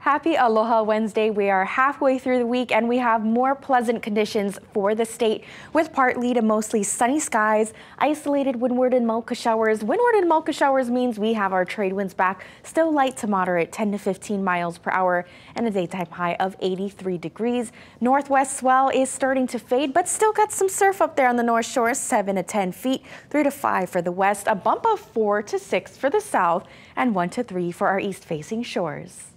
Happy Aloha Wednesday. We are halfway through the week and we have more pleasant conditions for the state with partly to mostly sunny skies, isolated windward and Mocha showers. Windward and Mocha showers means we have our trade winds back, still light to moderate 10 to 15 miles per hour and a daytime high of 83 degrees. Northwest swell is starting to fade, but still got some surf up there on the North Shore, 7 to 10 feet, 3 to 5 for the west, a bump of 4 to 6 for the south, and 1 to 3 for our east facing shores.